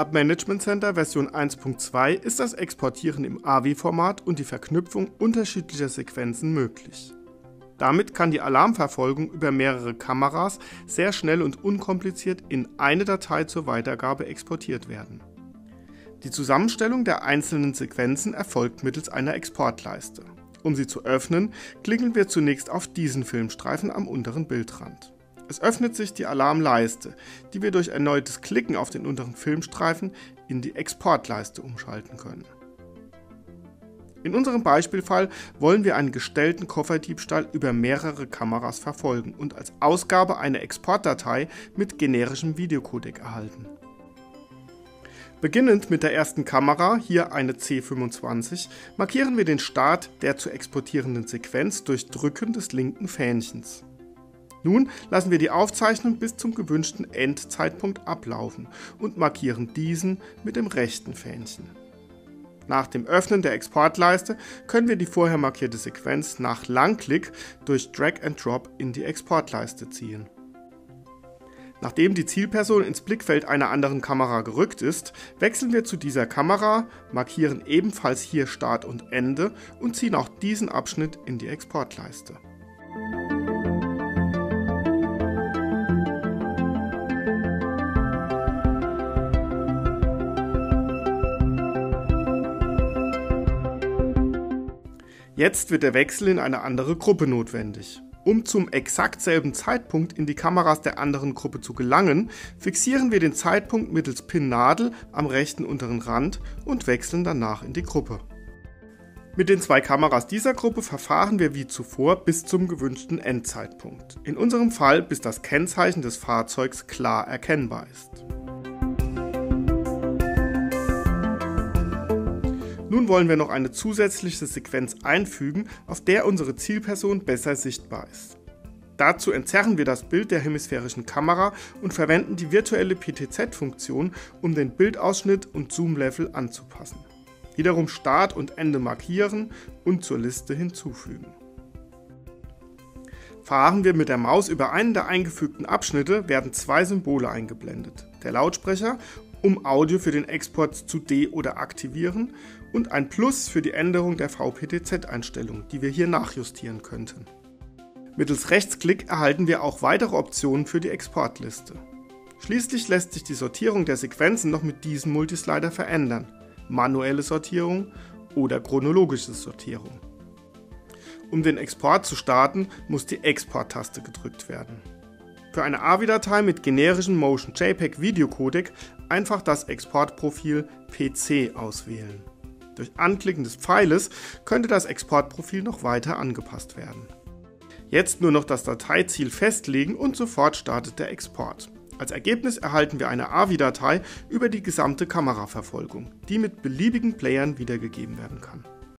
Ab Management Center Version 1.2 ist das Exportieren im AVI-Format und die Verknüpfung unterschiedlicher Sequenzen möglich. Damit kann die Alarmverfolgung über mehrere Kameras sehr schnell und unkompliziert in eine Datei zur Weitergabe exportiert werden. Die Zusammenstellung der einzelnen Sequenzen erfolgt mittels einer Exportleiste. Um sie zu öffnen, klicken wir zunächst auf diesen Filmstreifen am unteren Bildrand. Es öffnet sich die Alarmleiste, die wir durch erneutes Klicken auf den unteren Filmstreifen in die Exportleiste umschalten können. In unserem Beispielfall wollen wir einen gestellten Kofferdiebstahl über mehrere Kameras verfolgen und als Ausgabe eine Exportdatei mit generischem Videocodec erhalten. Beginnend mit der ersten Kamera, hier eine C25, markieren wir den Start der zu exportierenden Sequenz durch Drücken des linken Fähnchens. Nun lassen wir die Aufzeichnung bis zum gewünschten Endzeitpunkt ablaufen und markieren diesen mit dem rechten Fähnchen. Nach dem Öffnen der Exportleiste können wir die vorher markierte Sequenz nach Langklick durch Drag and Drop in die Exportleiste ziehen. Nachdem die Zielperson ins Blickfeld einer anderen Kamera gerückt ist, wechseln wir zu dieser Kamera, markieren ebenfalls hier Start und Ende und ziehen auch diesen Abschnitt in die Exportleiste. Jetzt wird der Wechsel in eine andere Gruppe notwendig. Um zum exakt selben Zeitpunkt in die Kameras der anderen Gruppe zu gelangen, fixieren wir den Zeitpunkt mittels Pin-Nadel am rechten unteren Rand und wechseln danach in die Gruppe. Mit den zwei Kameras dieser Gruppe verfahren wir wie zuvor bis zum gewünschten Endzeitpunkt. In unserem Fall, bis das Kennzeichen des Fahrzeugs klar erkennbar ist. Nun wollen wir noch eine zusätzliche Sequenz einfügen, auf der unsere Zielperson besser sichtbar ist. Dazu entzerren wir das Bild der hemisphärischen Kamera und verwenden die virtuelle PTZ-Funktion, um den Bildausschnitt und Zoom-Level anzupassen. Wiederum Start und Ende markieren und zur Liste hinzufügen. Fahren wir mit der Maus über einen der eingefügten Abschnitte, werden zwei Symbole eingeblendet. Der Lautsprecher, um Audio für den Export zu de- oder aktivieren, und ein Plus für die Änderung der VPTZ-Einstellung, die wir hier nachjustieren könnten. Mittels Rechtsklick erhalten wir auch weitere Optionen für die Exportliste. Schließlich lässt sich die Sortierung der Sequenzen noch mit diesem Multislider verändern: manuelle Sortierung oder chronologische Sortierung. Um den Export zu starten, muss die Export-Taste gedrückt werden. Für eine AVI-Datei mit generischem Motion JPEG Videocodec einfach das Exportprofil PC auswählen. Durch Anklicken des Pfeiles könnte das Exportprofil noch weiter angepasst werden. Jetzt nur noch das Dateiziel festlegen und sofort startet der Export. Als Ergebnis erhalten wir eine AVI-Datei über die gesamte Kameraverfolgung, die mit beliebigen Playern wiedergegeben werden kann.